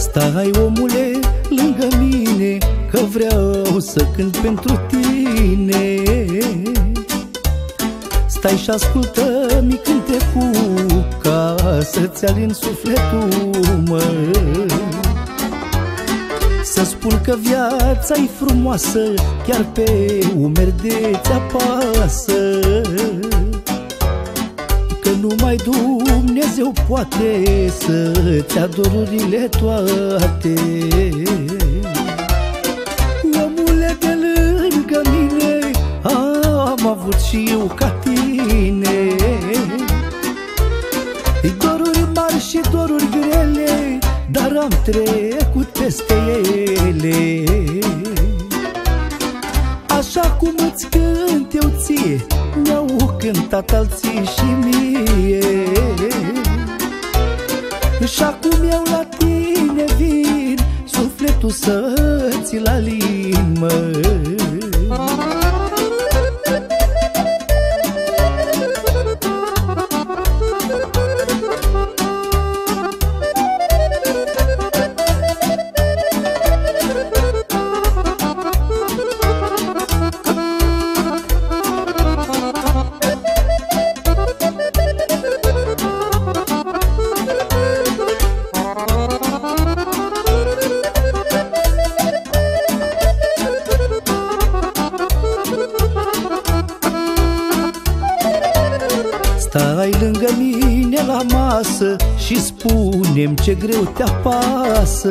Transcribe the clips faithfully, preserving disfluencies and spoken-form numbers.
Stai, omule, lângă mine, că vreau să cânt pentru tine. Stai și ascultă-mi cântecul, ca să-ți alin sufletul, mă. Să spun că viața-i frumoasă, chiar pe umeri de-ți apasă, că numai Dumnezeu poate să-ți adorurile toate. Omule de lângă mine, am avut și eu ca tine doruri mari și doruri grele, dar am trecut peste ele. Așa cum îți cânt eu ție, mi-au cântat alții și mie. Și acum eu la tine vin, sufletul să-ți-l alin, mă. Stai lângă mine la masă și spune-mi ce greu te apasă.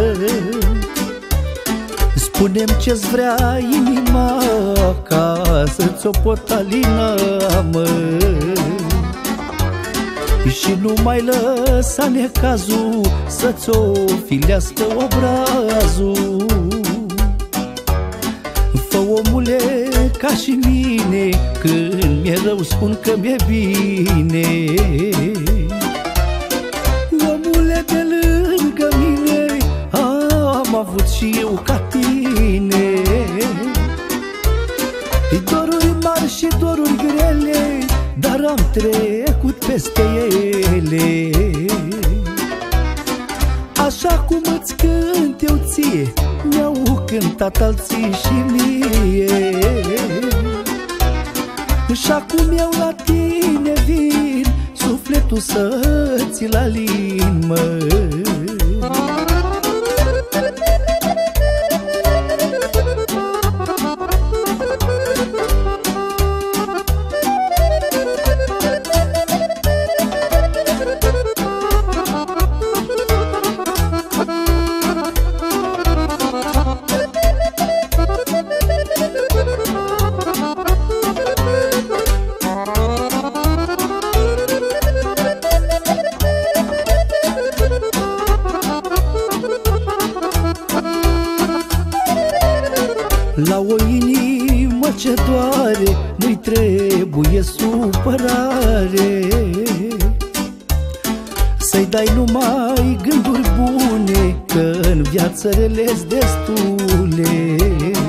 Spune-mi ce-ți vrea inima, ca să-ți o pot alina, mă. Și nu mai lăsa necazul să-ți o filească obrazul. Fă, omule, ca și mine, când mi-e rău spun că mi-e bine. Omule de lângă mine, am avut și eu ca tine doruri mari și doruri grele, dar am trecut peste ele. Așa cum îți cânt eu ție, mi-au cântat alții și mie. Și acum eu la tine vin, sufletul să-ți-l alin, mă. La o inimă ce doare nu-i trebuie supărare, să-i dai numai gânduri bune, că în viață rele-s destule.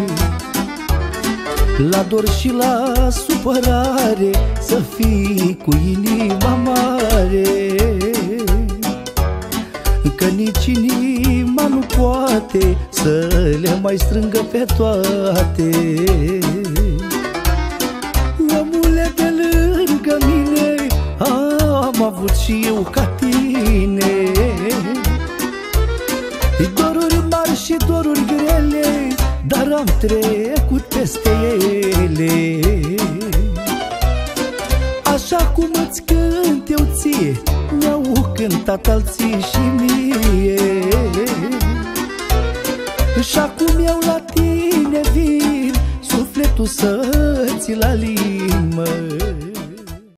La dor și la supărare să fii cu inima mare, că nici inima nu poate să le mai strângă pe toate. Omule de lângă mine, am avut și eu ca tine doruri mari și doruri grele, dar am trecut peste ele. Așa cum îți cânt eu ție, mi-au cântat alții și mie. Și acum eu la tine vin, sufletul să-ți-l alin, mă.